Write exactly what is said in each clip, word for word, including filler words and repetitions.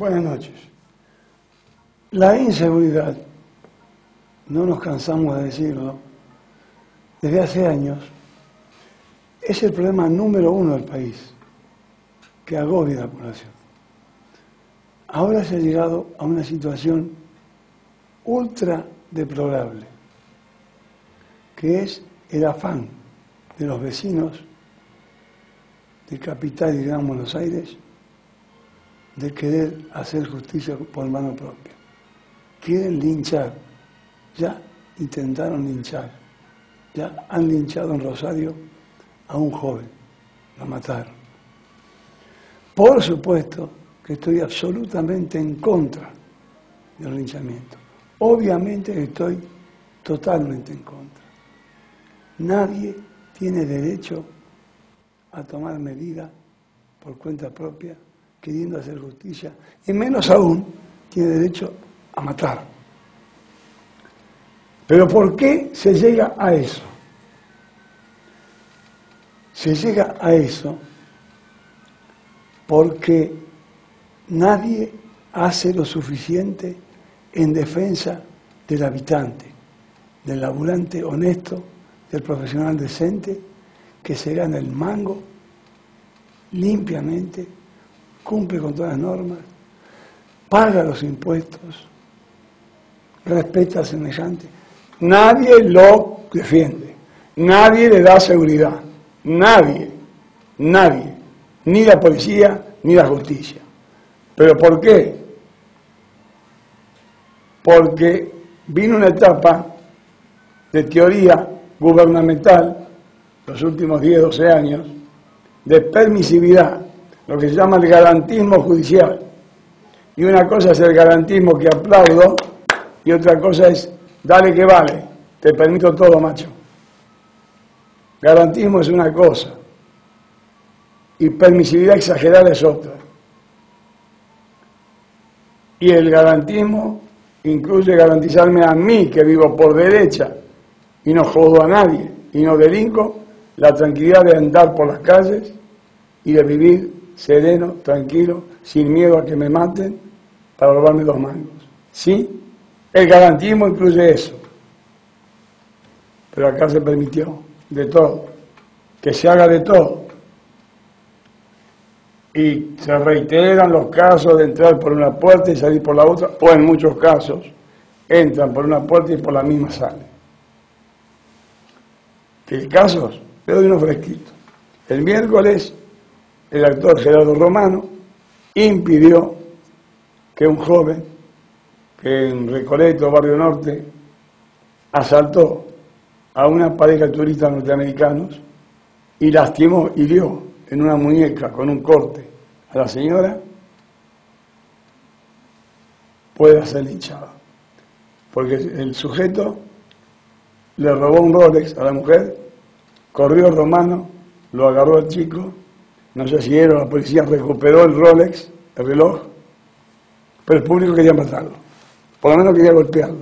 Buenas noches. La inseguridad, no nos cansamos de decirlo, desde hace años, es el problema número uno del país, que agobia a la población. Ahora se ha llegado a una situación ultra deplorable, que es el afán de los vecinos de Capital y Gran Buenos Aires de querer hacer justicia por mano propia. Quieren linchar, ya intentaron linchar, ya han linchado en Rosario a un joven, lo mataron. Por supuesto que estoy absolutamente en contra del linchamiento. Obviamente que estoy totalmente en contra. Nadie tiene derecho a tomar medidas por cuenta propia, queriendo hacer justicia, y menos aún tiene derecho a matar. Pero ¿por qué se llega a eso? Se llega a eso porque nadie hace lo suficiente en defensa del habitante, del laburante honesto, del profesional decente, que se gana el mango limpiamente, cumple con todas las normas, paga los impuestos, respeta al semejante. Nadie lo defiende, nadie le da seguridad, nadie, nadie, ni la policía ni la justicia. ¿Pero por qué? Porque vino una etapa de teoría gubernamental, los últimos diez, doce años, de permisividad, lo que se llama el garantismo judicial. Y una cosa es el garantismo que aplaudo, y otra cosa es, dale que vale, te permito todo, macho. Garantismo es una cosa, y permisividad exagerada es otra. Y el garantismo incluye garantizarme a mí, que vivo por derecha, y no jodo a nadie, y no delinco, la tranquilidad de andar por las calles y de vivir sereno, tranquilo, sin miedo a que me maten para robarme dos mangos. ¿Sí? El garantismo incluye eso. Pero acá se permitió de todo, que se haga de todo. Y se reiteran los casos de entrar por una puerta y salir por la otra, o en muchos casos, entran por una puerta y por la misma salen. ¿Qué casos? Le doy uno fresquito. El miércoles, el actor Gerardo Romano impidió que un joven que en Recoleto, Barrio Norte, asaltó a una pareja de turistas norteamericanos y lastimó, hirió en una muñeca con un corte a la señora, puede ser linchado. Porque el sujeto le robó un Rolex a la mujer, corrió Romano, lo agarró al chico, no sé si era, la policía recuperó el Rolex, el reloj, pero el público quería matarlo, por lo menos quería golpearlo.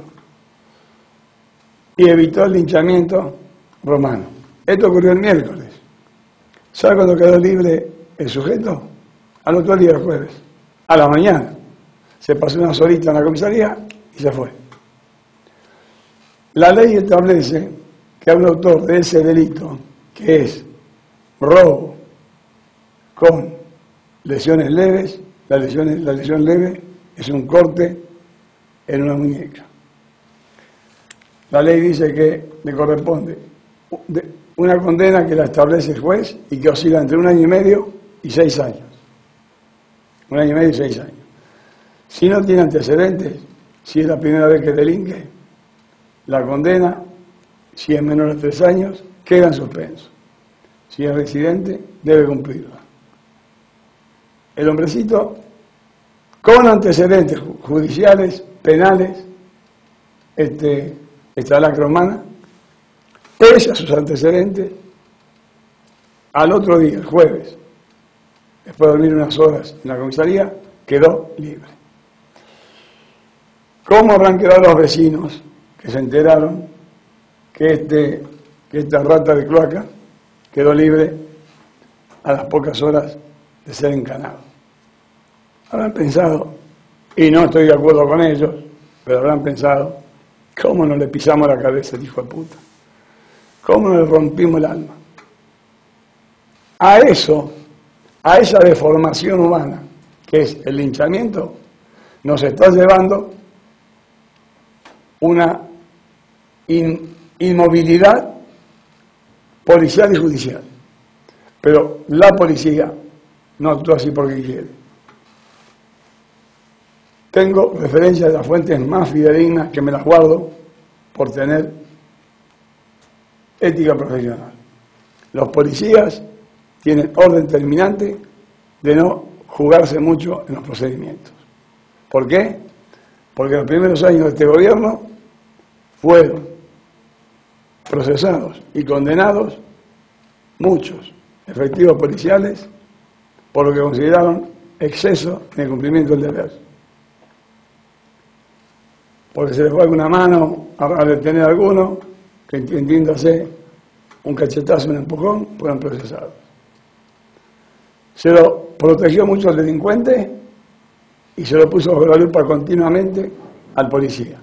Y evitó el linchamiento Romano. Esto ocurrió el miércoles. ¿Sabe cuándo quedó libre el sujeto? Al otro día, el jueves, a la mañana. Se pasó unas horitas en la comisaría y se fue. La ley establece que a un autor de ese delito, que es robo con lesiones leves, la lesión, la lesión leve es un corte en una muñeca. La ley dice que le corresponde una condena que la establece el juez y que oscila entre un año y medio y seis años. Un año y medio y seis años. Si no tiene antecedentes, si es la primera vez que delinque, la condena, si es menor de tres años, queda en suspenso. Si es residente, debe cumplirla. El hombrecito, con antecedentes judiciales, penales, este, esta lacra humana, pese a sus antecedentes, al otro día, el jueves, después de dormir unas horas en la comisaría, quedó libre. ¿Cómo habrán quedado los vecinos que se enteraron que, este, que esta rata de cloaca quedó libre a las pocas horas de ser encanado? Habrán pensado, y no estoy de acuerdo con ellos, pero habrán pensado, ¿cómo no le pisamos la cabeza al hijo de puta? ¿Cómo no le rompimos el alma? A eso, a esa deformación humana, que es el linchamiento, nos está llevando una in, inmovilidad policial y judicial. Pero la policía no actúa así porque quiere. Tengo referencias de las fuentes más fidedignas que me las guardo por tener ética profesional. Los policías tienen orden terminante de no jugarse mucho en los procedimientos. ¿Por qué? Porque los primeros años de este gobierno fueron procesados y condenados muchos efectivos policiales por lo que consideraron exceso en el cumplimiento del deber. Porque se les fue alguna mano a detener a alguno, que entiéndase un cachetazo, un empujón, fueron procesados. Se lo protegió mucho al delincuente y se lo puso bajo la lupa continuamente al policía,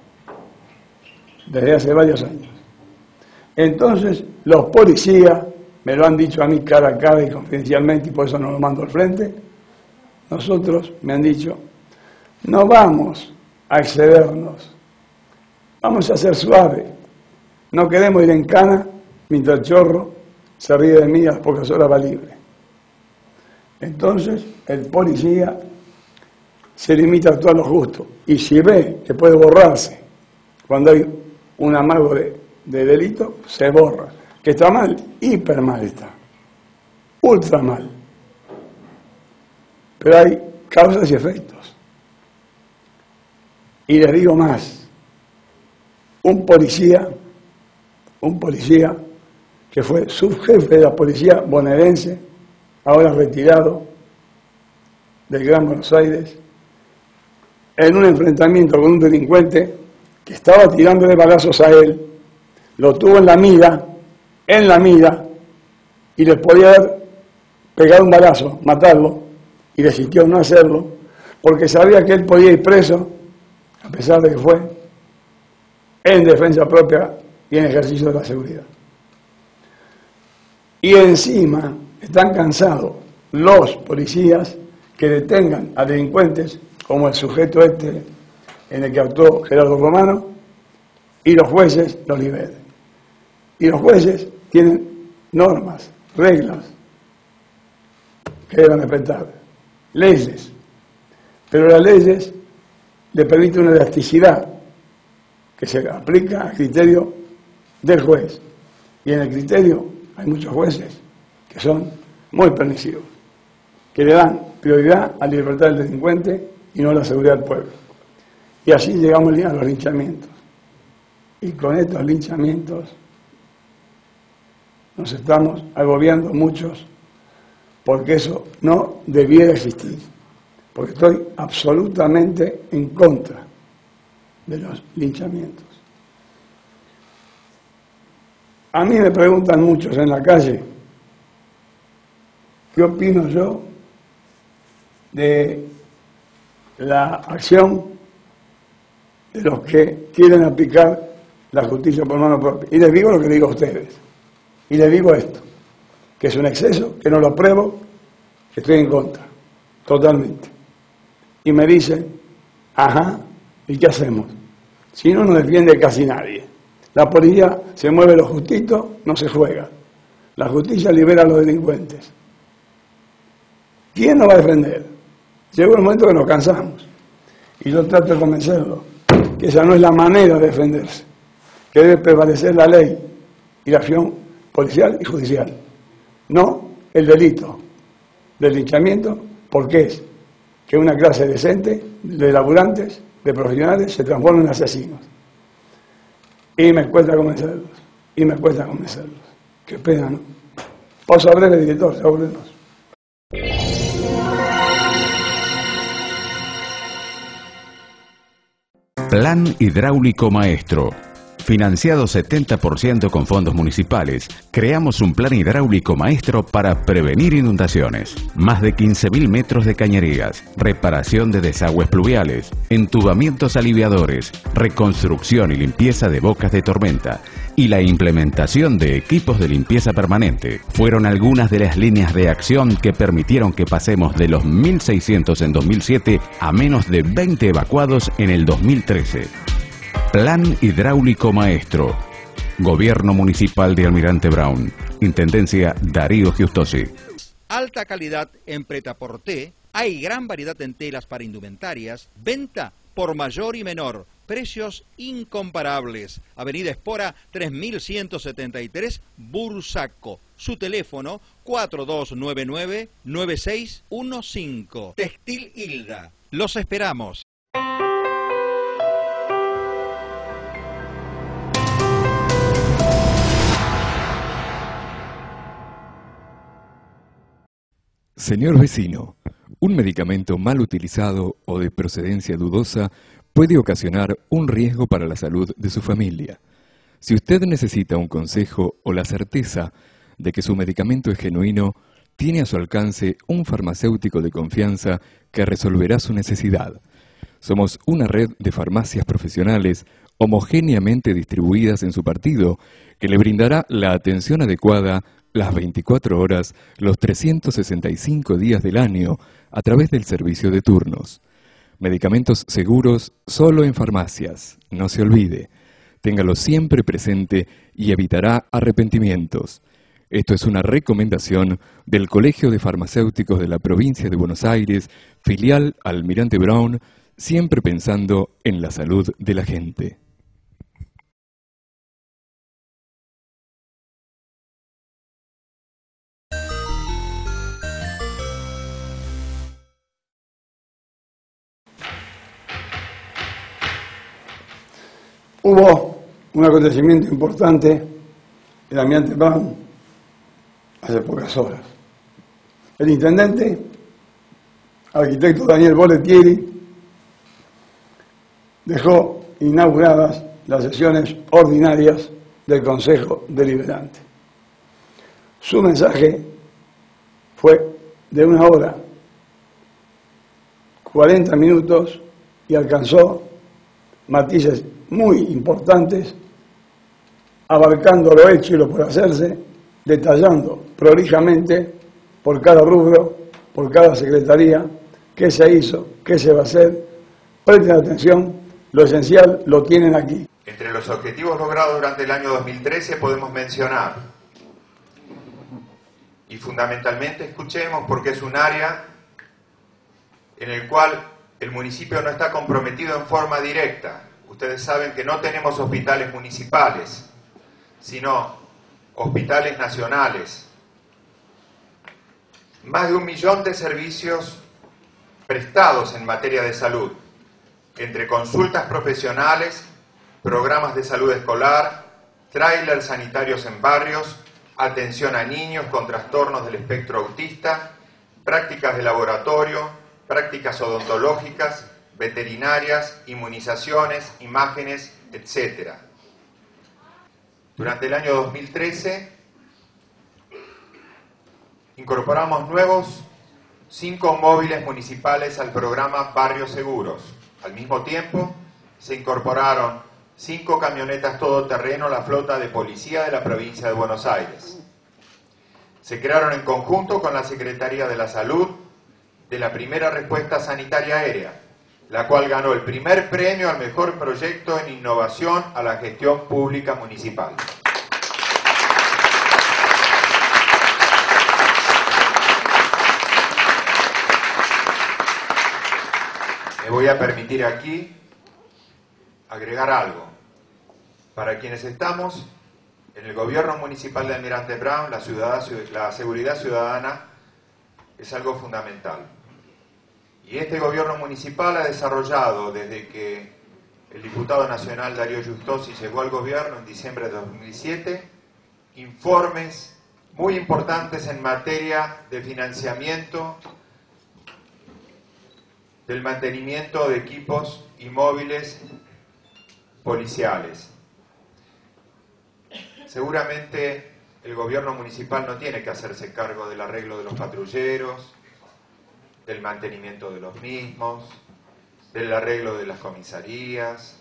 desde hace varios años. Entonces, los policías, me lo han dicho a mí cara a cara y confidencialmente, y por eso no lo mando al frente, nosotros me han dicho, no vamos a excedernos, vamos a ser suaves, no queremos ir en cana mientras el chorro se ríe de mí a las pocas horas va libre. Entonces, el policía se limita a actuar lo justo, y si ve que puede borrarse cuando hay un amago de, de delito, se borra. Que está mal, hiper mal está, ultra mal. Pero hay causas y efectos. Y les digo más, un policía, un policía que fue subjefe de la policía bonaerense, ahora retirado del Gran Buenos Aires, en un enfrentamiento con un delincuente que estaba tirándole balazos a él, lo tuvo en la mira, en la mira, y les podía haber pegado un balazo, matarlo, y desistió no hacerlo, porque sabía que él podía ir preso, a pesar de que fue en defensa propia y en ejercicio de la seguridad. Y encima están cansados los policías que detengan a delincuentes, como el sujeto este en el que actuó Gerardo Romano, y los jueces los liberen. Y los jueces tienen normas, reglas que deben respetar, leyes, pero las leyes le permiten una elasticidad que se aplica al criterio del juez. Y en el criterio hay muchos jueces que son muy permisivos, que le dan prioridad a la libertad del delincuente y no a la seguridad del pueblo. Y así llegamos a los linchamientos. Y con estos linchamientos nos estamos agobiando muchos, porque eso no debiera existir. Porque estoy absolutamente en contra de los linchamientos. A mí me preguntan muchos en la calle, ¿qué opino yo de la acción de los que quieren aplicar la justicia por mano propia? Y les digo lo que digo a ustedes. Y les digo esto, que es un exceso, que no lo apruebo, que estoy en contra, totalmente. Y me dicen, ajá, ¿y qué hacemos? Si no nos defiende casi nadie. La policía se mueve lo justito, no se juega. La justicia libera a los delincuentes. ¿Quién nos va a defender? Llegó el momento que nos cansamos. Y yo trato de convencerlo, que esa no es la manera de defenderse, que debe prevalecer la ley y la acción policial y judicial, no el delito del linchamiento, porque es que una clase decente de laburantes, de profesionales, se transforma en asesinos. Y me cuesta convencerlos, y me cuesta convencerlos. Qué pena, ¿no? Pausa breve, director, ya volvemos. Plan Hidráulico Maestro. Financiado setenta por ciento con fondos municipales, creamos un plan hidráulico maestro para prevenir inundaciones. Más de quince mil metros de cañerías, reparación de desagües pluviales, entubamientos aliviadores, reconstrucción y limpieza de bocas de tormenta y la implementación de equipos de limpieza permanente fueron algunas de las líneas de acción que permitieron que pasemos de los mil seiscientos en dos mil siete a menos de veinte evacuados en el dos mil trece. Plan Hidráulico Maestro. Gobierno Municipal de Almirante Brown. Intendencia Darío Giustosi. Alta calidad en prêt-à-porter. Hay gran variedad en telas para indumentarias. Venta por mayor y menor. Precios incomparables. Avenida Espora tres mil ciento setenta y tres, Bursaco. Su teléfono cuatro dos nueve nueve, nueve seis uno cinco. Textil Hilda. Los esperamos. Señor vecino, un medicamento mal utilizado o de procedencia dudosa puede ocasionar un riesgo para la salud de su familia. Si usted necesita un consejo o la certeza de que su medicamento es genuino, tiene a su alcance un farmacéutico de confianza que resolverá su necesidad. Somos una red de farmacias profesionales homogéneamente distribuidas en su partido que le brindará la atención adecuada las veinticuatro horas, los trescientos sesenta y cinco días del año, a través del servicio de turnos. Medicamentos seguros solo en farmacias, no se olvide. Téngalo siempre presente y evitará arrepentimientos. Esto es una recomendación del Colegio de Farmacéuticos de la Provincia de Buenos Aires, filial Almirante Brown, siempre pensando en la salud de la gente. Hubo un acontecimiento importante en Almirante Brown hace pocas horas. El intendente, arquitecto Daniel Bollettieri, dejó inauguradas las sesiones ordinarias del Consejo Deliberante. Su mensaje fue de una hora, cuarenta minutos, y alcanzó matices muy importantes, abarcando lo hecho y lo por hacerse, detallando prolijamente por cada rubro, por cada secretaría, qué se hizo, qué se va a hacer. Presten atención, lo esencial lo tienen aquí. Entre los objetivos logrados durante el año dos mil trece podemos mencionar, y fundamentalmente escuchemos porque es un área en el cual el municipio no está comprometido en forma directa. Ustedes saben que no tenemos hospitales municipales, sino hospitales nacionales. Más de un millón de servicios prestados en materia de salud, entre consultas profesionales, programas de salud escolar, tráileres sanitarios en barrios, atención a niños con trastornos del espectro autista, prácticas de laboratorio, prácticas odontológicas, veterinarias, inmunizaciones, imágenes, etcétera. Durante el año dos mil trece incorporamos nuevos cinco móviles municipales al programa Barrios Seguros. Al mismo tiempo se incorporaron cinco camionetas todoterreno a la flota de policía de la provincia de Buenos Aires. Se crearon en conjunto con la Secretaría de la Salud de la primera respuesta sanitaria aérea, la cual ganó el primer premio al mejor proyecto en innovación a la gestión pública municipal. Me voy a permitir aquí agregar algo. Para quienes estamos en el gobierno municipal de Almirante Brown, la, ciudad, la seguridad ciudadana es algo fundamental. Y este gobierno municipal ha desarrollado, desde que el diputado nacional Darío Giustosi llegó al gobierno en diciembre de dos mil siete, informes muy importantes en materia de financiamiento del mantenimiento de equipos y móviles policiales. seguramente el gobierno municipal no tiene que hacerse cargo del arreglo de los patrulleros, del mantenimiento de los mismos, del arreglo de las comisarías,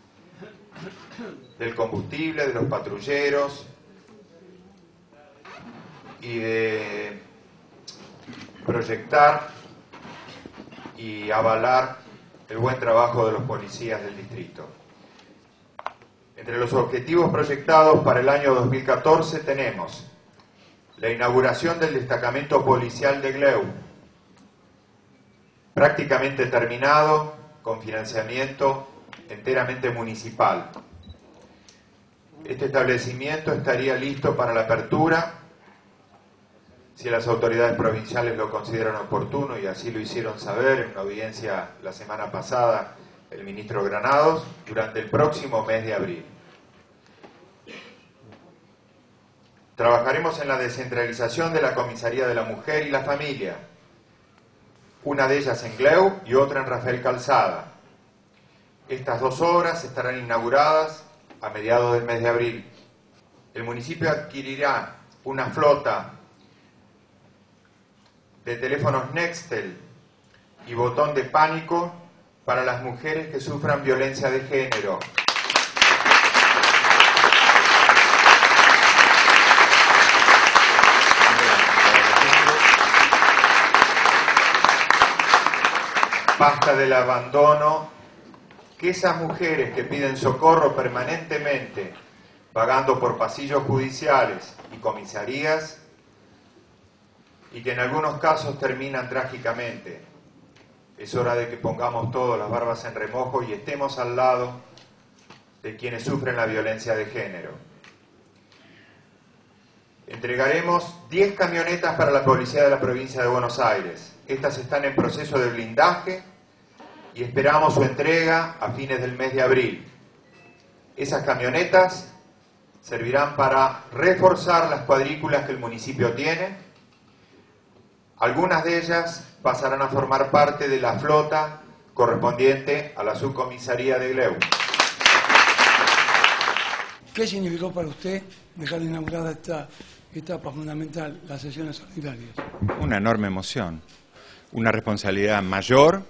del combustible de los patrulleros y de proyectar y avalar el buen trabajo de los policías del distrito. Entre los objetivos proyectados para el año dos mil catorce tenemos la inauguración del destacamento policial de Gleu, prácticamente terminado, con financiamiento enteramente municipal. Este establecimiento estaría listo para la apertura, si las autoridades provinciales lo consideran oportuno, y así lo hicieron saber en una audiencia la semana pasada el ministro Granados, durante el próximo mes de abril. Trabajaremos en la descentralización de la Comisaría de la Mujer y la Familia, una de ellas en Gleu y otra en Rafael Calzada. Estas dos obras estarán inauguradas a mediados del mes de abril. El municipio adquirirá una flota de teléfonos Nextel y botón de pánico para las mujeres que sufran violencia de género. Basta del abandono, que esas mujeres que piden socorro permanentemente, vagando por pasillos judiciales y comisarías, y que en algunos casos terminan trágicamente. Es hora de que pongamos todas las barbas en remojo y estemos al lado de quienes sufren la violencia de género. Entregaremos diez camionetas para la Policía de la Provincia de Buenos Aires. Estas están en proceso de blindaje y esperamos su entrega a fines del mes de abril. Esas camionetas servirán para reforzar las cuadrículas que el municipio tiene. Algunas de ellas pasarán a formar parte de la flota correspondiente a la subcomisaría de Gleu. ¿Qué significó para usted dejar inaugurada esta etapa fundamental, las sesiones solidarias? Una enorme emoción, una responsabilidad mayor,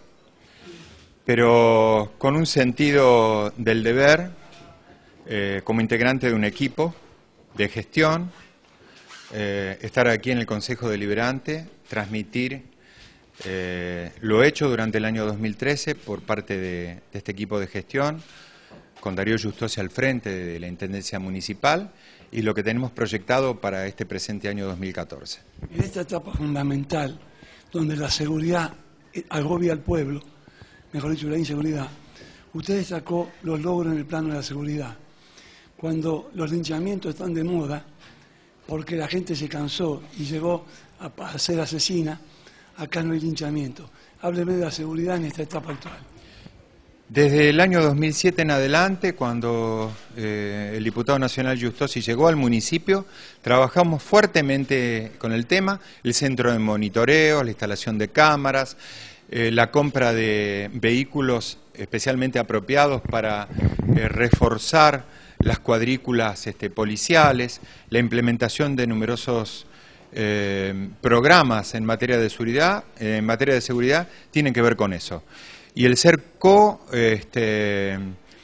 pero con un sentido del deber, eh, como integrante de un equipo de gestión, eh, estar aquí en el Consejo Deliberante, transmitir eh, lo hecho durante el año dos mil trece por parte de, de este equipo de gestión, con Darío Justosi al frente de la Intendencia Municipal, y lo que tenemos proyectado para este presente año dos mil catorce. En esta etapa fundamental, donde la seguridad agobia al pueblo, mejor dicho, la inseguridad, usted destacó los logros en el plano de la seguridad. Cuando los linchamientos están de moda, porque la gente se cansó y llegó a ser asesina, acá no hay linchamiento. Hábleme de la seguridad en esta etapa actual. Desde el año dos mil siete en adelante, cuando eh, el diputado nacional Justosi llegó al municipio, trabajamos fuertemente con el tema, el centro de monitoreo, la instalación de cámaras, eh, la compra de vehículos especialmente apropiados para eh, reforzar las cuadrículas este, policiales, la implementación de numerosos eh, programas en materia de seguridad, eh, en materia de seguridad, tienen que ver con eso. Y el ser co, este,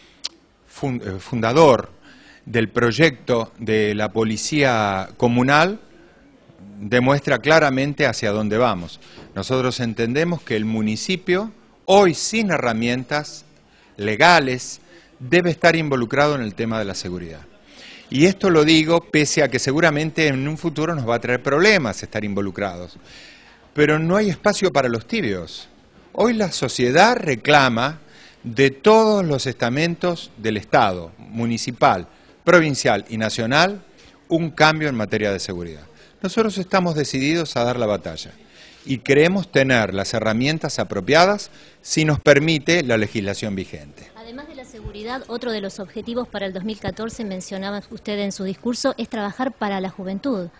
fundador del proyecto de la policía comunal demuestra claramente hacia dónde vamos. Nosotros entendemos que el municipio, hoy sin herramientas legales, debe estar involucrado en el tema de la seguridad. Y esto lo digo pese a que seguramente en un futuro nos va a traer problemas estar involucrados. Pero no hay espacio para los tibios. Hoy la sociedad reclama de todos los estamentos del Estado, municipal, provincial y nacional, un cambio en materia de seguridad. Nosotros estamos decididos a dar la batalla y creemos tener las herramientas apropiadas si nos permite la legislación vigente. Además de la seguridad, otro de los objetivos para el dos mil catorce, mencionaba usted en su discurso, es trabajar para la juventud.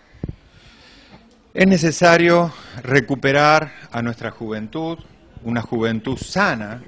Es necesario recuperar a nuestra juventud. Una juventud sana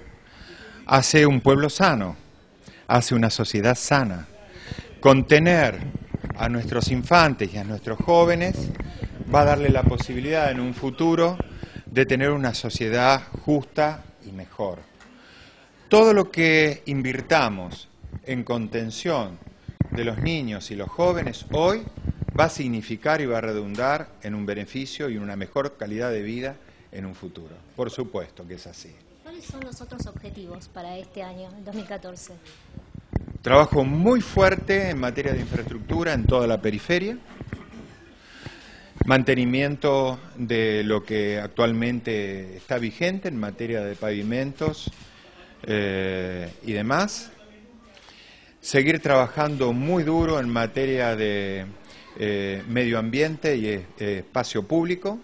hace un pueblo sano, hace una sociedad sana. Contener a nuestros infantes y a nuestros jóvenes, va a darle la posibilidad en un futuro de tener una sociedad justa y mejor. Todo lo que invirtamos en contención de los niños y los jóvenes hoy va a significar y va a redundar en un beneficio y una mejor calidad de vida en un futuro. Por supuesto que es así. ¿Cuáles son los otros objetivos para este año, el dos mil catorce? Trabajo muy fuerte en materia de infraestructura en toda la periferia, mantenimiento de lo que actualmente está vigente en materia de pavimentos eh, y demás, seguir trabajando muy duro en materia de eh, medio ambiente y eh, espacio público,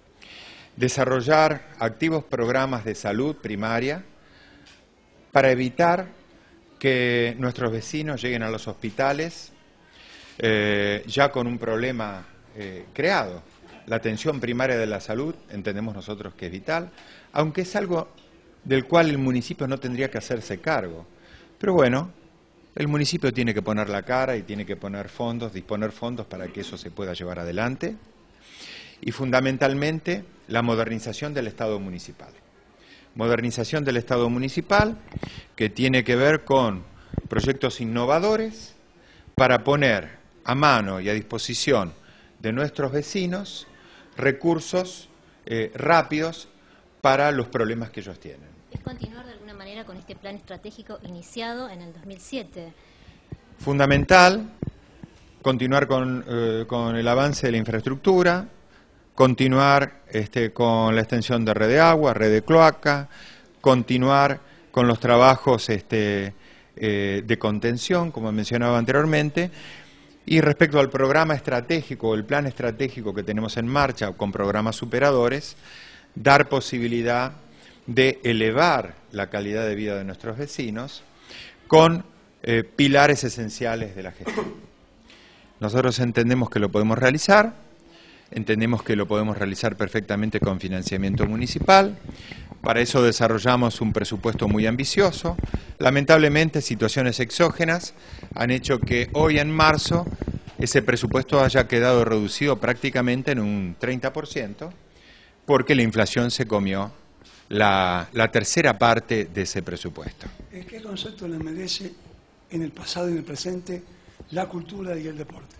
desarrollar activos programas de salud primaria para evitar que nuestros vecinos lleguen a los hospitales eh, ya con un problema eh, creado. La atención primaria de la salud entendemos nosotros que es vital, aunque es algo del cual el municipio no tendría que hacerse cargo. Pero bueno, el municipio tiene que poner la cara y tiene que poner fondos, disponer fondos para que eso se pueda llevar adelante. Y fundamentalmente la modernización del Estado municipal. Modernización del Estado municipal que tiene que ver con proyectos innovadores para poner a mano y a disposición de nuestros vecinos recursos eh, rápidos para los problemas que ellos tienen. ¿Es continuar de alguna manera con este plan estratégico iniciado en el dos mil siete? Fundamental continuar con, eh, con el avance de la infraestructura, continuar este, con la extensión de red de agua, red de cloaca, continuar con los trabajos este, eh, de contención, como mencionaba anteriormente, y respecto al programa estratégico, el plan estratégico que tenemos en marcha con programas superadores, dar posibilidad de elevar la calidad de vida de nuestros vecinos con eh, pilares esenciales de la gestión. Nosotros entendemos que lo podemos realizar. Entendemos que lo podemos realizar perfectamente con financiamiento municipal. Para eso desarrollamos un presupuesto muy ambicioso. Lamentablemente, situaciones exógenas han hecho que hoy en marzo ese presupuesto haya quedado reducido prácticamente en un treinta por ciento, porque la inflación se comió la, la tercera parte de ese presupuesto. ¿Qué concepto le merece en el pasado y en el presente la cultura y el deporte?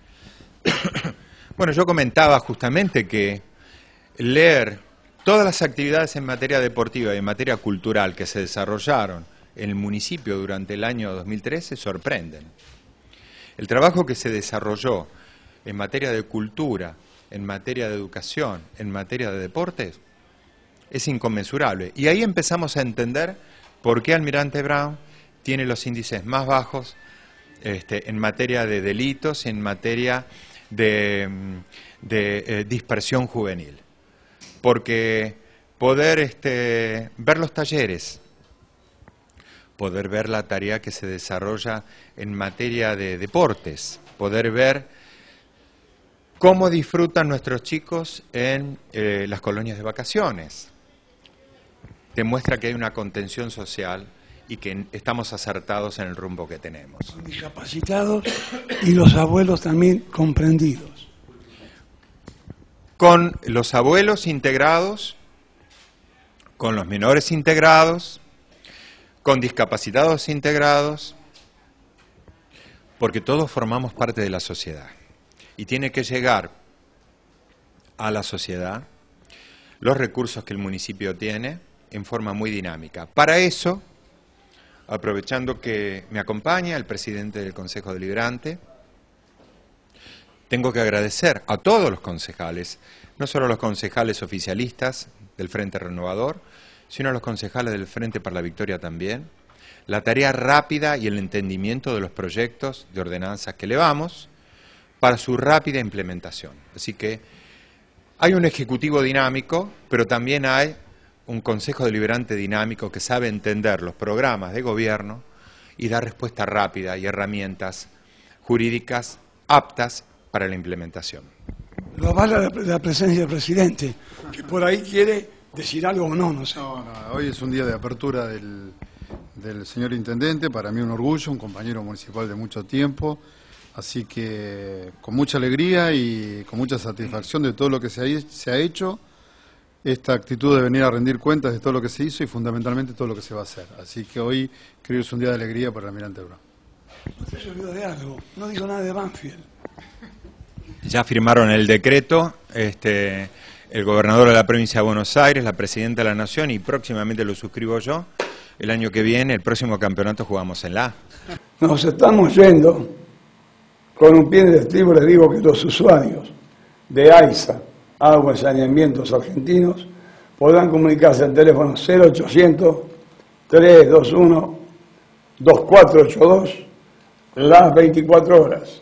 Bueno, yo comentaba justamente que leer todas las actividades en materia deportiva y en materia cultural que se desarrollaron en el municipio durante el año dos mil trece sorprenden. El trabajo que se desarrolló en materia de cultura, en materia de educación, en materia de deportes, es inconmensurable. Y ahí empezamos a entender por qué Almirante Brown tiene los índices más bajos este, en materia de delitos, en materia de, de eh, dispersión juvenil. Porque poder este, ver los talleres, poder ver la tarea que se desarrolla en materia de deportes, poder ver cómo disfrutan nuestros chicos en eh, las colonias de vacaciones, demuestra que hay una contención social y que estamos acertados en el rumbo que tenemos. Discapacitados y los abuelos también comprendidos. Con los abuelos integrados, con los menores integrados, con discapacitados integrados, porque todos formamos parte de la sociedad y tiene que llegar a la sociedad los recursos que el municipio tiene en forma muy dinámica. Para eso, aprovechando que me acompaña el presidente del Consejo Deliberante, tengo que agradecer a todos los concejales, no solo a los concejales oficialistas del Frente Renovador, sino a los concejales del Frente para la Victoria también, la tarea rápida y el entendimiento de los proyectos de ordenanzas que elevamos para su rápida implementación. Así que hay un ejecutivo dinámico, pero también hay un Consejo Deliberante dinámico que sabe entender los programas de gobierno y dar respuesta rápida y herramientas jurídicas aptas para la implementación. Lo avala la, la presencia del presidente, que por ahí quiere decir algo o no, no sé. No, no, hoy es un día de apertura del, del señor Intendente, para mí un orgullo, un compañero municipal de mucho tiempo, Así que con mucha alegría y con mucha satisfacción de todo lo que se ha, se ha hecho, esta actitud de venir a rendir cuentas de todo lo que se hizo y fundamentalmente todo lo que se va a hacer. Así que hoy creo que es un día de alegría para el Almirante Brown. Usted se olvidó de algo, no dijo nada de Banfield. Ya firmaron el decreto, este, el gobernador de la provincia de Buenos Aires, la presidenta de la Nación, y próximamente lo suscribo yo. El año que viene, el próximo campeonato, jugamos en la A. Nos estamos yendo, con un pie en el estribo les digo que los usuarios de AISA, Agua y Saneamientos Argentinos, podrán comunicarse al teléfono cero ochocientos, trescientos veintiuno, veinticuatro ochenta y dos las veinticuatro horas.